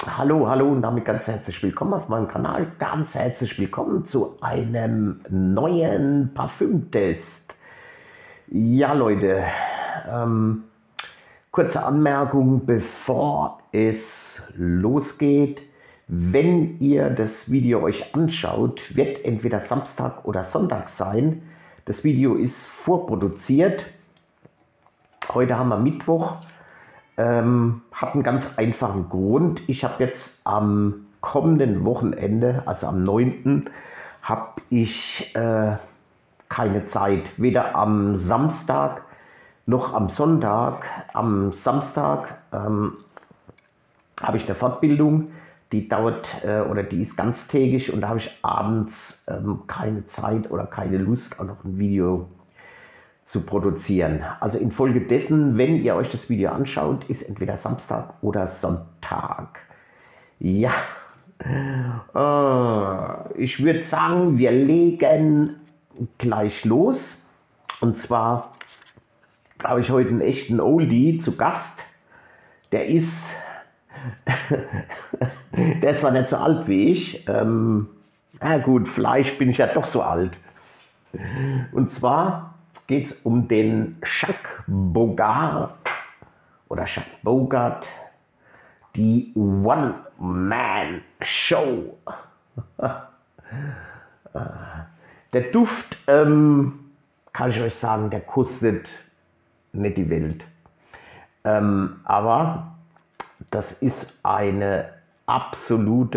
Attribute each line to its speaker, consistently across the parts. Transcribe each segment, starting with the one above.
Speaker 1: Hallo, hallo und damit ganz herzlich willkommen auf meinem Kanal. Ganz herzlich willkommen zu einem neuen Parfümtest. Ja, Leute, ähm, kurze Anmerkung, bevor es losgeht. Wenn ihr das Video euch anschaut, wird entweder Samstag oder Sonntag sein. Das Video ist vorproduziert. Heute haben wir Mittwoch. Hat einen ganz einfachen Grund. Ich habe jetzt am kommenden Wochenende, also am 9., habe ich keine Zeit. Weder am Samstag noch am Sonntag. Am Samstag habe ich eine Fortbildung, die dauert oder die ist ganztägig und da habe ich abends keine Zeit oder keine Lust, auch noch ein Video zu produzieren. Also infolgedessen, wenn ihr euch das Video anschaut, ist entweder Samstag oder Sonntag. Ja, ich würde sagen, wir legen gleich los. Und zwar habe ich heute einen echten Oldie zu Gast. Der ist, der ist zwar nicht so alt wie ich. Na gut, vielleicht bin ich ja doch so alt. Und zwar geht es um den Jacques Bogart oder Jacques Bogart, die One-Man-Show. Der Duft, kann ich euch sagen, der kostet nicht die Welt. Aber das ist eine absolut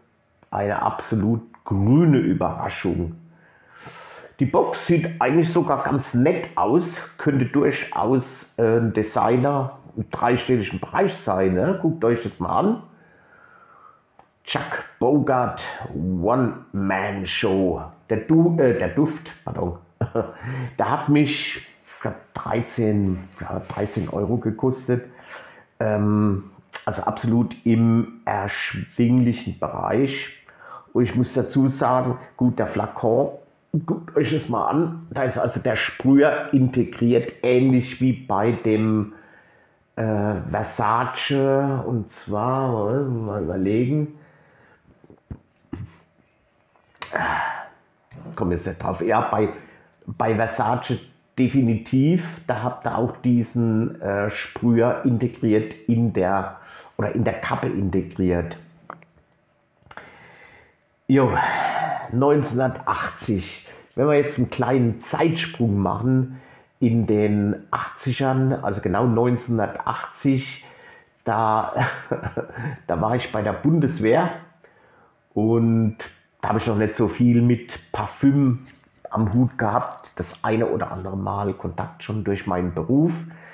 Speaker 1: grüne Überraschung. Die Box sieht eigentlich sogar ganz nett aus, könnte durchaus ein Designer im dreistelligen Bereich sein. Ne? Guckt euch das mal an. Jacques Bogart One-Man-Show. Der Duft, pardon, der hat mich, ich glaube, 13 Euro gekostet. Also absolut im erschwinglichen Bereich. Und ich muss dazu sagen, gut, der Flakon, guckt euch das mal an, da ist also der Sprüher integriert, ähnlich wie bei dem Versace, und zwar, mal überlegen, komme jetzt nicht drauf, ja, bei Versace definitiv, da habt ihr auch diesen Sprüher integriert in der Kappe integriert. Jo, 1980. Wenn wir jetzt einen kleinen Zeitsprung machen in den 80ern, also genau 1980, da war ich bei der Bundeswehr und da habe ich noch nicht so viel mit Parfüm am Hut gehabt. Das eine oder andere Mal Kontakt schon durch meinen Beruf.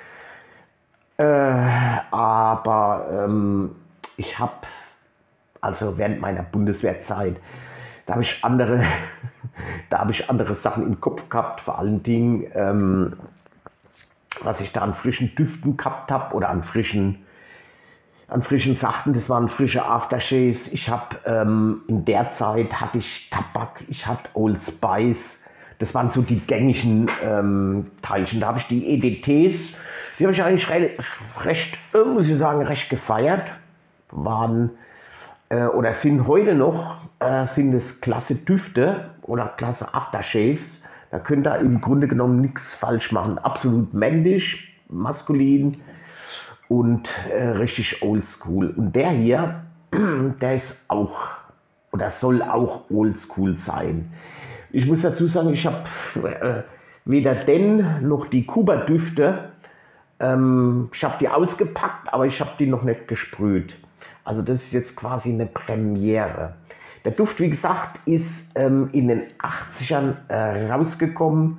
Speaker 1: Aber ich habe also während meiner Bundeswehrzeit, da habe ich andere Sachen im Kopf gehabt, vor allen Dingen, was ich da an frischen Düften gehabt habe oder an frischen Sachen, das waren frische Aftershaves. Ich habe in der Zeit hatte ich Tabak, ich hatte Old Spice, das waren so die gängigen Teilchen. Da habe ich die EDTs, die habe ich eigentlich recht, muss ich sagen, recht gefeiert. Waren oder sind heute noch, sind es klasse Düfte oder klasse Aftershaves. Da könnt ihr im Grunde genommen nichts falsch machen. Absolut männlich, maskulin und richtig oldschool. Und der hier, der ist auch oder soll auch oldschool sein. Ich muss dazu sagen, ich habe weder den noch die Kuba-Düfte, ich habe die ausgepackt, aber ich habe die noch nicht gesprüht. Also das ist jetzt quasi eine Premiere. Der Duft, wie gesagt, ist in den 80ern rausgekommen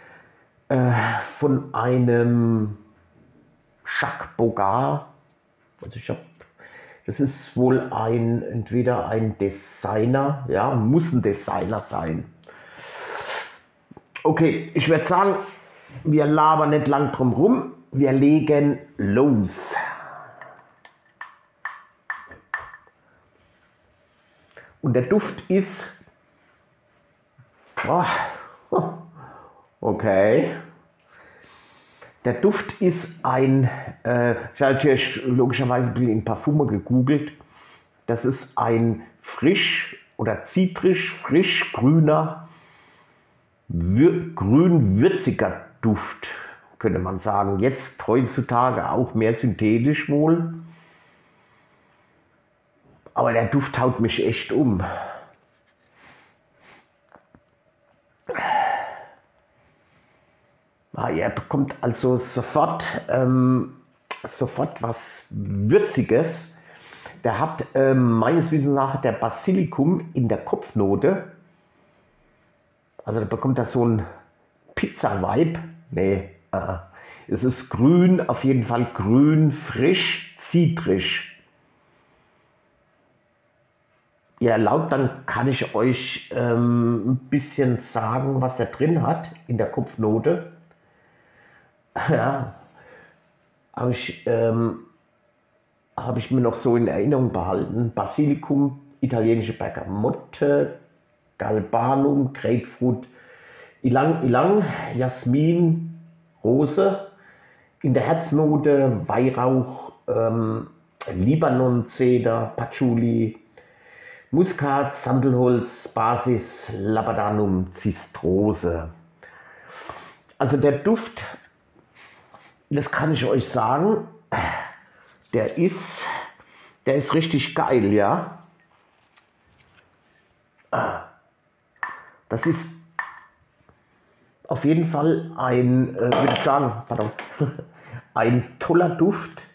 Speaker 1: von einem Jacques Bogart. Also das ist wohl entweder ein Designer, ja, muss ein Designer sein. Okay, ich würde sagen, wir labern nicht lang drum rum, wir legen los. Und der Duft ist, okay, der Duft ist ich habe natürlich logischerweise ein bisschen in Parfume gegoogelt. Das ist ein frisch oder zitrisch, frisch grüner, grün-würziger Duft, könnte man sagen. Jetzt heutzutage auch mehr synthetisch wohl. Aber der Duft haut mich echt um. Er bekommt also sofort was Würziges. Der hat meines Wissens nach der Basilikum in der Kopfnote. Also da bekommt er so ein Pizza-Vibe. Nee, es ist grün, auf jeden Fall grün, frisch, zitrisch. Ihr erlaubt, dann kann ich euch ein bisschen sagen, was der drin hat in der Kopfnote. Ja, habe ich mir noch so in Erinnerung behalten. Basilikum, italienische Bergamotte, Galbanum, Grapefruit, Ylang-Ylang, Jasmin, Rose. In der Herznote Weihrauch, Libanon-Zeder, Patchouli, Muskat, Sandelholz, Basis, Labadanum, Zistrose. Also der Duft, das kann ich euch sagen, der ist richtig geil, ja. Das ist auf jeden Fall ein, würde ich sagen, pardon, ein toller Duft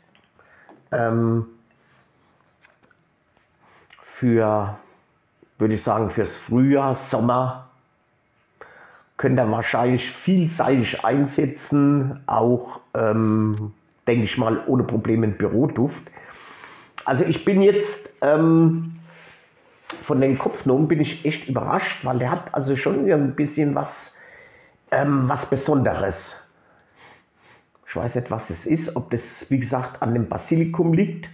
Speaker 1: für, würde ich sagen, fürs Frühjahr, Sommer. Könnt ihr wahrscheinlich vielseitig einsetzen, auch, denke ich mal, ohne Probleme ein Büroduft. Also ich bin jetzt von den Kopfnoten bin ich echt überrascht, weil der hat also schon ein bisschen was Besonderes. Ich weiß nicht, was es ist, ob das, wie gesagt, an dem Basilikum liegt.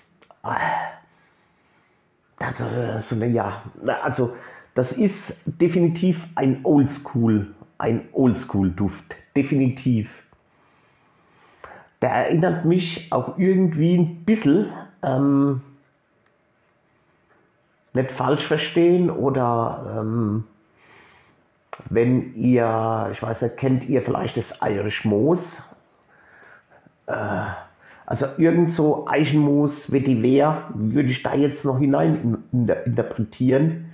Speaker 1: Also das ist definitiv ein Oldschool-Duft, definitiv. Der erinnert mich auch irgendwie ein bisschen, nicht falsch verstehen, oder wenn ihr, ich weiß nicht, kennt ihr vielleicht das Irish Moss? Also irgend so Eichenmoos, Vetiver, würde ich da jetzt noch hinein interpretieren.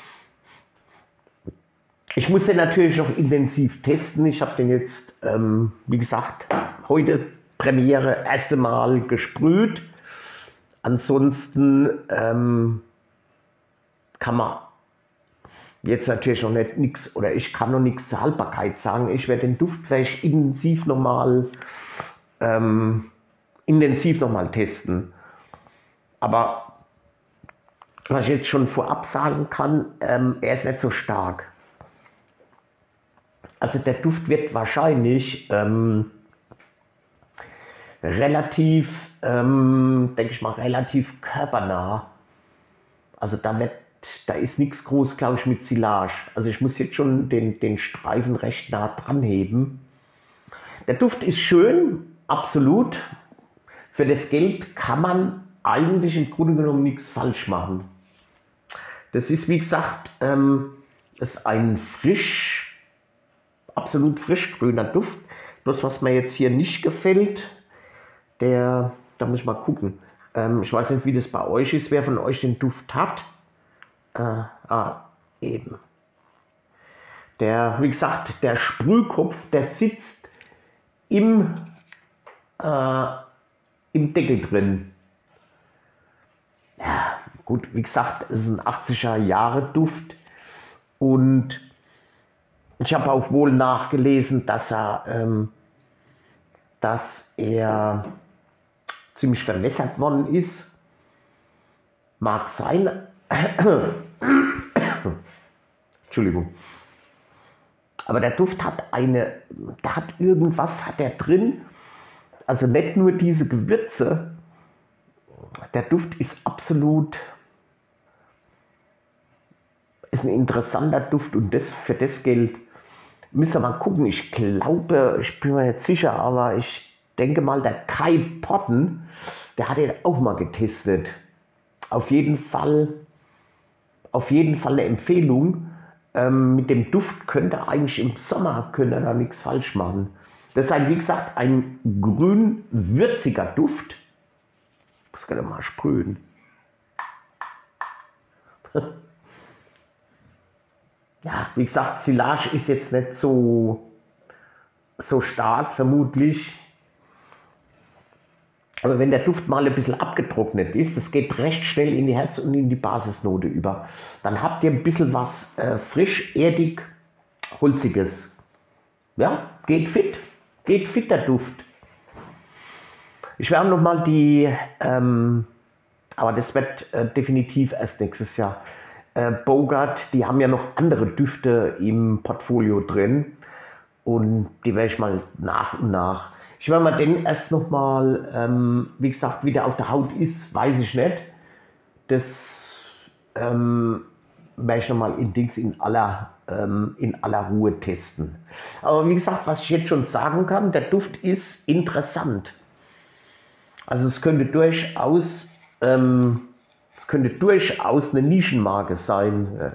Speaker 1: Ich muss den natürlich noch intensiv testen. Ich habe den jetzt, wie gesagt, heute Premiere, erste Mal gesprüht. Ansonsten kann man jetzt natürlich noch nicht nichts, oder ich kann noch nichts zur Haltbarkeit sagen. Ich werde den Duft vielleicht intensiv nochmal testen. Aber was ich jetzt schon vorab sagen kann, er ist nicht so stark. Also der Duft wird wahrscheinlich relativ, denke ich mal, relativ körpernah. Also da ist nichts groß, glaube ich, mit Silage. Also ich muss jetzt schon den Streifen recht nah dran heben. Der Duft ist schön, absolut. Für das Geld kann man eigentlich im Grunde genommen nichts falsch machen. Das ist, wie gesagt, ist ein absolut frisch grüner Duft. Bloß was mir jetzt hier nicht gefällt, da muss ich mal gucken. Ich weiß nicht, wie das bei euch ist, wer von euch den Duft hat. Eben. Wie gesagt, der Sprühkopf, der sitzt im Deckel drin. Ja, gut, wie gesagt, es ist ein 80er Jahre Duft, und ich habe auch wohl nachgelesen, dass er ziemlich verwässert worden ist. Mag sein. Entschuldigung. Aber der Duft hat irgendwas hat er drin. Also nicht nur diese Gewürze. Der Duft ist ein interessanter Duft, und das für das Geld müsst ihr mal gucken. Ich glaube, ich bin mir nicht sicher, aber ich denke mal, der Kai Potten, der hat den auch mal getestet. auf jeden Fall eine Empfehlung. Mit dem Duft könnt ihr eigentlich im Sommer da nichts falsch machen. Das ist wie gesagt, ein grün-würziger Duft. Das kann ich mal sprühen. Ja, wie gesagt, Silage ist jetzt nicht so stark, vermutlich. Aber wenn der Duft mal ein bisschen abgetrocknet ist, das geht recht schnell in die Herz- und in die Basisnote über. Dann habt ihr ein bisschen was frisch, erdig, holziges. Ja, geht fit der Duft. Ich werde nochmal aber das wird definitiv erst nächstes Jahr. Bogart, die haben ja noch andere Düfte im Portfolio drin und die werde ich mal nach und nach. Ich werde mal den erst nochmal, wie gesagt, wie der auf der Haut ist, weiß ich nicht. Das werde ich nochmal in aller Ruhe testen. Aber wie gesagt, was ich jetzt schon sagen kann, der Duft ist interessant. Also es könnte durchaus eine Nischenmarke sein.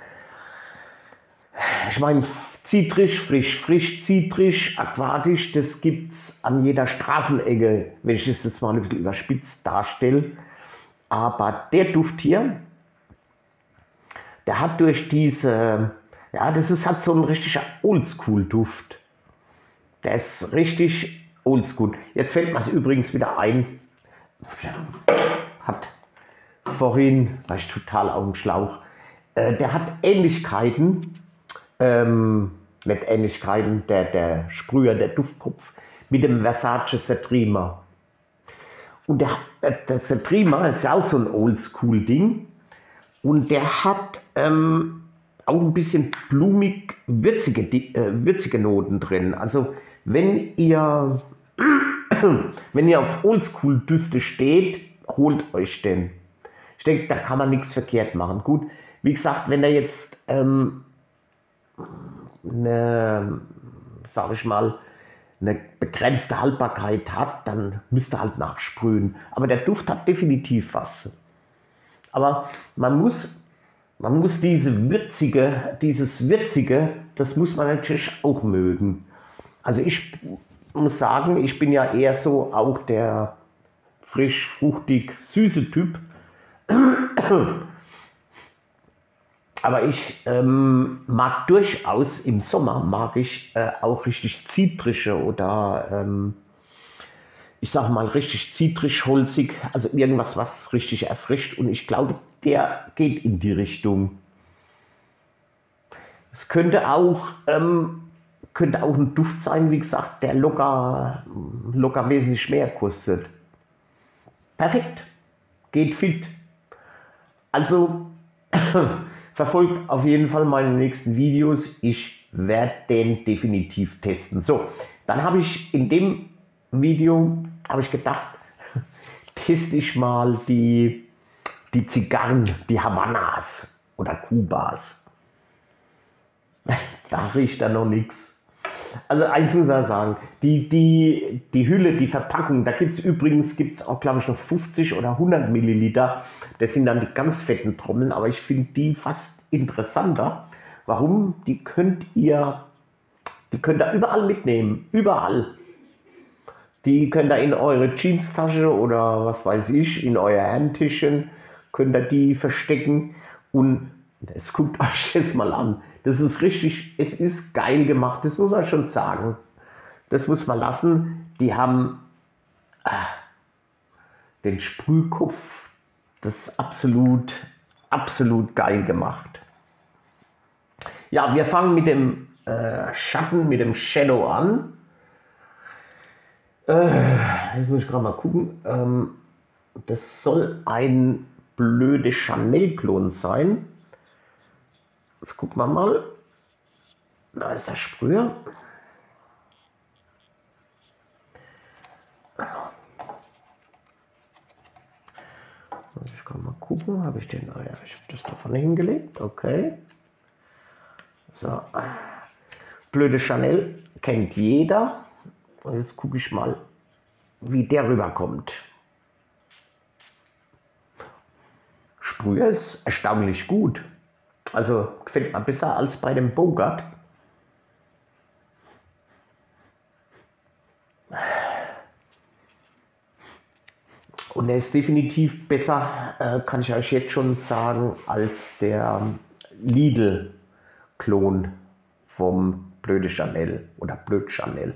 Speaker 1: Ich meine, zitrisch, frisch, zitrisch, aquatisch, das gibt es an jeder Straßenecke, wenn ich das jetzt mal ein bisschen überspitzt darstelle. Aber der Duft hier, der hat durch diese, ja, hat so ein richtiger Oldschool-Duft. Der ist richtig oldschool. Jetzt fällt mir es übrigens wieder ein, hat vorhin, war ich total auf dem Schlauch, der hat Ähnlichkeiten, nicht Ähnlichkeiten, der Sprüher, der Duftkopf, mit dem Versace Cetrima. Und der Cetrima ist ja auch so ein Oldschool-Ding. Und der hat auch ein bisschen blumig würzige Noten drin. Also wenn ihr auf Oldschool-Düfte steht, holt euch den. Ich denke, da kann man nichts verkehrt machen. Gut, wie gesagt, wenn er jetzt sag ich mal, eine begrenzte Haltbarkeit hat, dann müsst ihr halt nachsprühen. Aber der Duft hat definitiv was. Aber man muss dieses Würzige, das muss man natürlich auch mögen. Also ich muss sagen, ich bin ja eher so auch der frisch, fruchtig, süße Typ. Aber ich mag durchaus im Sommer auch richtig zitrische oder ich sag mal richtig zitrisch, holzig, also irgendwas, was richtig erfrischt, und ich glaube, der geht in die Richtung. Es könnte auch ein Duft sein, wie gesagt, der locker wesentlich mehr kostet. Perfekt, geht fit. Also verfolgt auf jeden Fall meine nächsten Videos. Ich werde den definitiv testen. So, dann habe ich in dem Video gedacht, teste ich mal die Zigarren, die Havanas oder Kubas. Da riecht da noch nichts. Also eins muss ich sagen, die Hülle, die Verpackung, da gibt es auch, glaube ich, noch 50 oder 100 Milliliter. Das sind dann die ganz fetten Trommeln, aber ich finde die fast interessanter. Warum? Die könnt ihr überall mitnehmen, überall. Die könnt ihr in eure Jeanstasche oder was weiß ich, in euer Handtäschchen, könnt ihr die verstecken, und das guckt euch jetzt mal an. Das ist richtig, es ist geil gemacht, das muss man schon sagen. Das muss man lassen. Die haben den Sprühkopf, das ist absolut geil gemacht. Ja, wir fangen mit dem Schatten, mit dem Shadow an. Jetzt muss ich gerade mal gucken. Das soll ein blöde Chanel-Klon sein. Jetzt gucken wir mal. Da ist der Sprüher. Ich kann mal gucken. Habe ich den? Ah ja, ich habe das da vorne hingelegt. Okay. So. Blöde Chanel kennt jeder. Und jetzt gucke ich mal, wie der rüberkommt. Sprüher ist erstaunlich gut. Also gefällt mir besser als bei dem Bogart. Und er ist definitiv besser, kann ich euch jetzt schon sagen, als der Lidl-Klon vom Blöde Chanel oder Blöd Chanel.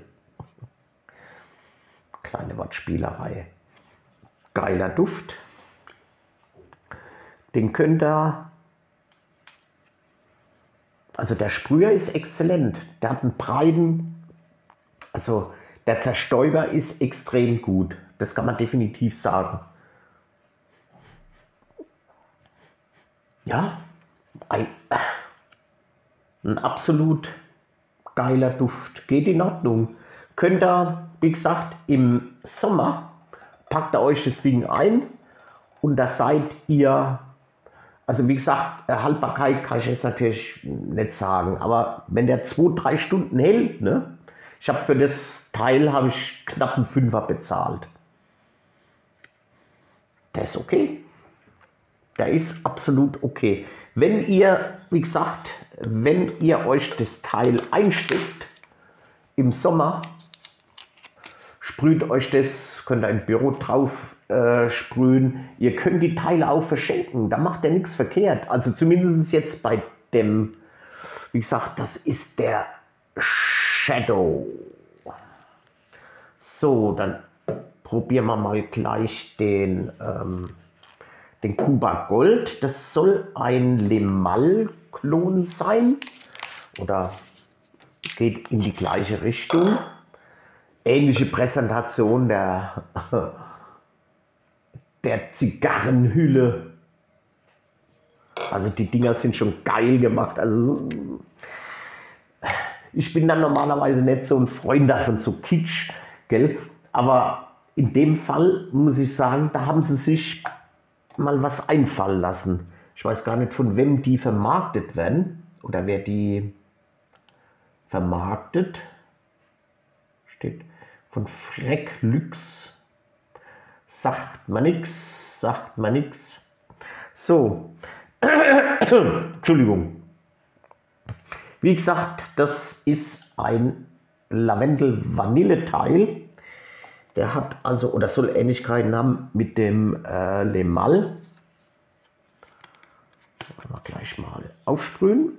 Speaker 1: Kleine Wortspielerei. Geiler Duft. Den könnt ihr, also der Sprüher ist exzellent. Der hat einen breiten, also der Zerstäuber ist extrem gut. Das kann man definitiv sagen. Ja, ein absolut geiler Duft. Geht in Ordnung. Könnt ihr, wie gesagt, im Sommer, packt ihr euch das Ding ein und da seid ihr, also wie gesagt, Haltbarkeit kann ich jetzt natürlich nicht sagen, aber wenn der 2-3 Stunden hält, ne? Ich habe für das Teil habe ich knapp einen Fünfer bezahlt. Der ist okay. Der ist absolut okay. Wenn ihr, wie gesagt, wenn ihr euch das Teil einsteckt im Sommer, sprüht euch das, könnt ihr im Büro drauf sprühen. Ihr könnt die Teile auch verschenken, da macht ihr nichts verkehrt. Also zumindest jetzt bei dem, wie gesagt, das ist der Shadow. So, dann probieren wir mal gleich den Cuba Gold. Das soll ein Lemal-Klon sein oder geht in die gleiche Richtung. Ähnliche Präsentation der Zigarrenhülle. Also die Dinger sind schon geil gemacht. Also ich bin dann normalerweise nicht so ein Freund davon, so Kitsch, gell? Aber in dem Fall muss ich sagen, da haben sie sich mal was einfallen lassen. Ich weiß gar nicht, von wem die vermarktet werden oder wer die vermarktet. Steht von Frecklux. Sagt man nix, sagt man nix. So, Entschuldigung. Wie gesagt, das ist ein Lavendel-Vanille-Teil. Der hat also oder soll Ähnlichkeiten haben mit dem Lemal. Wir gleich mal aufsprühen.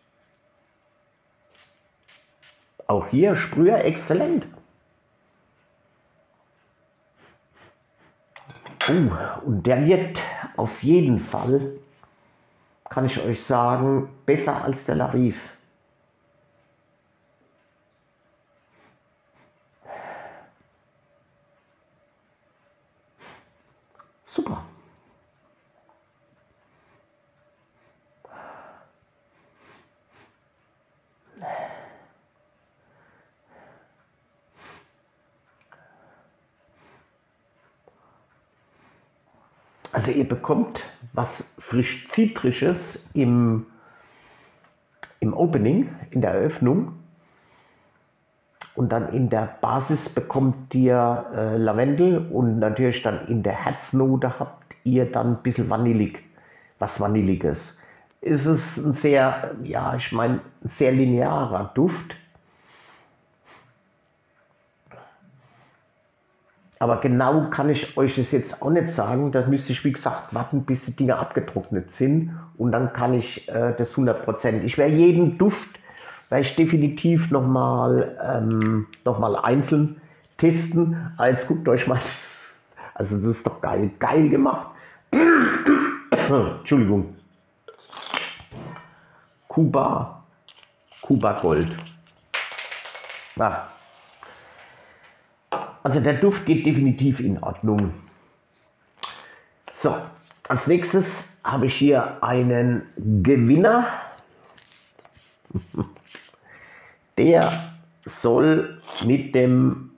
Speaker 1: Auch hier Sprüher exzellent. Und der wird auf jeden Fall, kann ich euch sagen, besser als der Larif. Super. Also ihr bekommt was frisch Zitrisches im Opening, in der Eröffnung. Und dann in der Basis bekommt ihr Lavendel und natürlich dann in der Herznote habt ihr dann ein bisschen vanillig, was Vanilliges. Es ist ein sehr, ja, ich meine, sehr linearer Duft. Aber genau kann ich euch das jetzt auch nicht sagen. Da müsste ich, wie gesagt, warten, bis die Dinge abgetrocknet sind. Und dann kann ich das 100%. Ich werde jeden Duft, werde ich definitiv nochmal einzeln testen. Aber jetzt guckt euch mal das. Also das ist doch geil. Geil gemacht. Entschuldigung. Cuba Gold. Ah. Also der Duft geht definitiv in Ordnung. So, als nächstes habe ich hier einen Gewinner. Der soll mit dem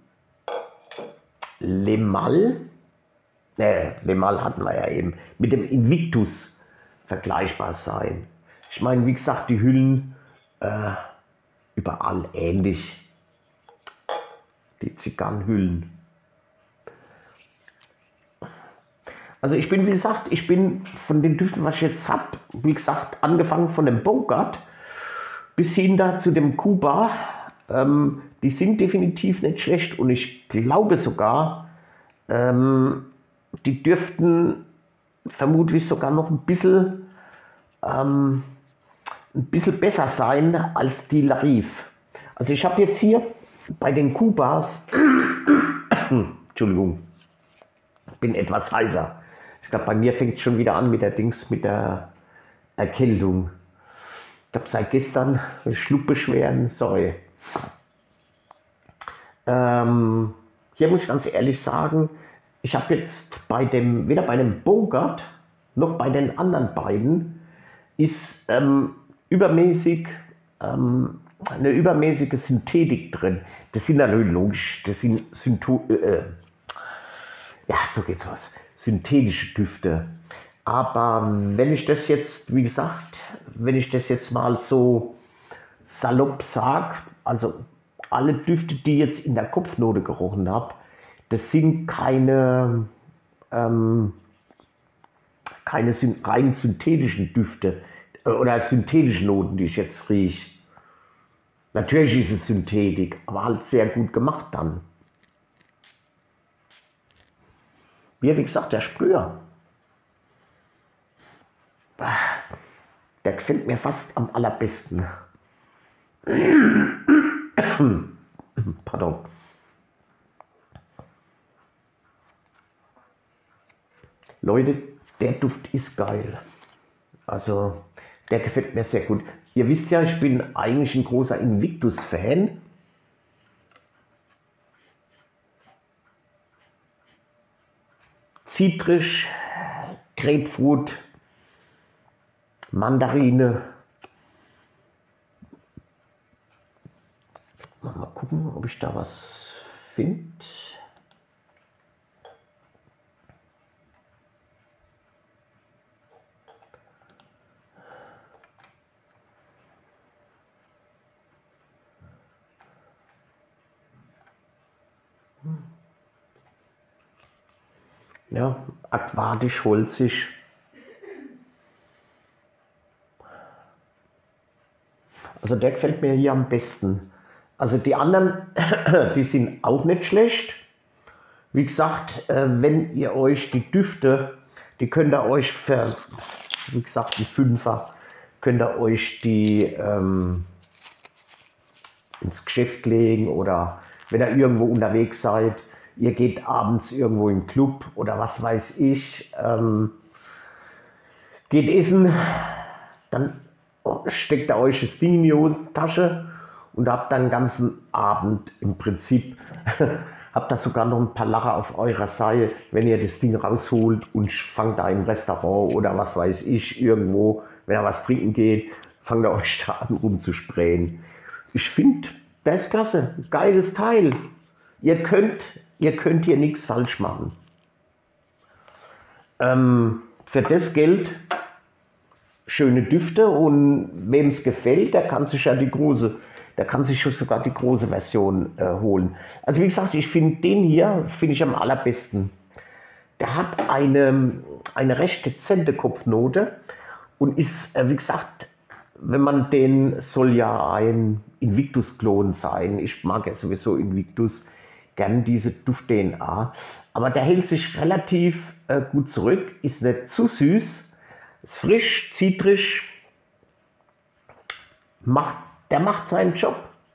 Speaker 1: Lemal, Lemal hatten wir ja eben, mit dem Invictus vergleichbar sein. Ich meine, wie gesagt, die Hüllen überall ähnlich. Die Zigarrenhüllen. Also ich bin, wie gesagt, ich bin von den Düften, was ich jetzt habe, wie gesagt, angefangen von dem Bogart bis hin da zu dem Kuba, die sind definitiv nicht schlecht und ich glaube sogar, die dürften vermutlich sogar noch ein bisschen besser sein als die Larif. Also ich habe jetzt hier bei den Kubas, Entschuldigung, bin etwas heiser. Ich glaube, bei mir fängt es schon wieder an mit der Erkältung. Ich habe seit gestern Schluckbeschwerden, sorry. Hier muss ich ganz ehrlich sagen, ich habe jetzt weder bei dem Bogart noch bei den anderen beiden ist eine übermäßige Synthetik drin. Das sind natürlich logisch, das sind ja, so geht's was. Synthetische Düfte. Aber wenn ich das jetzt, wie gesagt, wenn ich das jetzt mal so salopp sage, also alle Düfte, die ich jetzt in der Kopfnote gerochen habe, das sind keine rein synthetischen Düfte oder synthetische Noten, die ich jetzt rieche. Natürlich ist es Synthetik, aber halt sehr gut gemacht dann. Wie gesagt, der Sprüher, der gefällt mir fast am allerbesten. Pardon. Leute, der Duft ist geil. Also, der gefällt mir sehr gut. Ihr wisst ja, ich bin eigentlich ein großer Invictus-Fan. Zitrisch, Grapefruit, Mandarine. Mal gucken, ob ich da was finde. Ja, aquatisch, holzig. Also der gefällt mir hier am besten. Also die anderen, die sind auch nicht schlecht. Wie gesagt, wenn ihr euch die Düfte, die könnt ihr euch für, wie gesagt, ein Fünfer, könnt ihr euch die ins Geschäft legen oder wenn ihr irgendwo unterwegs seid, ihr geht abends irgendwo in den Club oder was weiß ich, geht essen, dann steckt ihr euch das Ding in die Hosentasche und habt dann den ganzen Abend im Prinzip, habt da sogar noch ein paar Lacher auf eurer Seite, wenn ihr das Ding rausholt und fangt da im Restaurant oder was weiß ich irgendwo, wenn ihr was trinken geht, fangt ihr euch da an rumzusprayen. Ich finde, das ist klasse, geiles Teil. Ihr könnt hier nichts falsch machen. Für das Geld schöne Düfte und wem es gefällt, der kann sich ja sogar die große Version holen. Also wie gesagt, ich finde den hier am allerbesten. Der hat eine recht dezente Kopfnote und ist, wie gesagt, wenn man den, soll ja ein Invictus-Klon sein. Ich mag ja sowieso Invictus, gern diese Duft-DNA. Aber der hält sich relativ gut zurück, ist nicht zu süß, ist frisch, zitrisch, der macht seinen Job.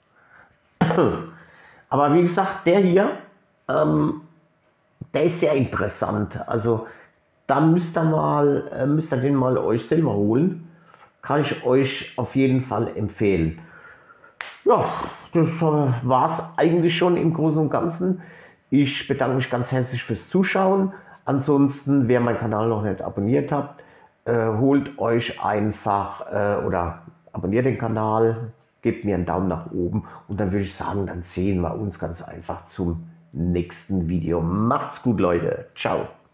Speaker 1: Aber wie gesagt, der hier, der ist sehr interessant. Also da müsst ihr den mal euch selber holen. Kann ich euch auf jeden Fall empfehlen. Ja, das war es eigentlich schon im Großen und Ganzen. Ich bedanke mich ganz herzlich fürs Zuschauen. Ansonsten, wer meinen Kanal noch nicht abonniert hat, holt euch einfach oder abonniert den Kanal, gebt mir einen Daumen nach oben und dann würde ich sagen, dann sehen wir uns ganz einfach zum nächsten Video. Macht's gut, Leute. Ciao.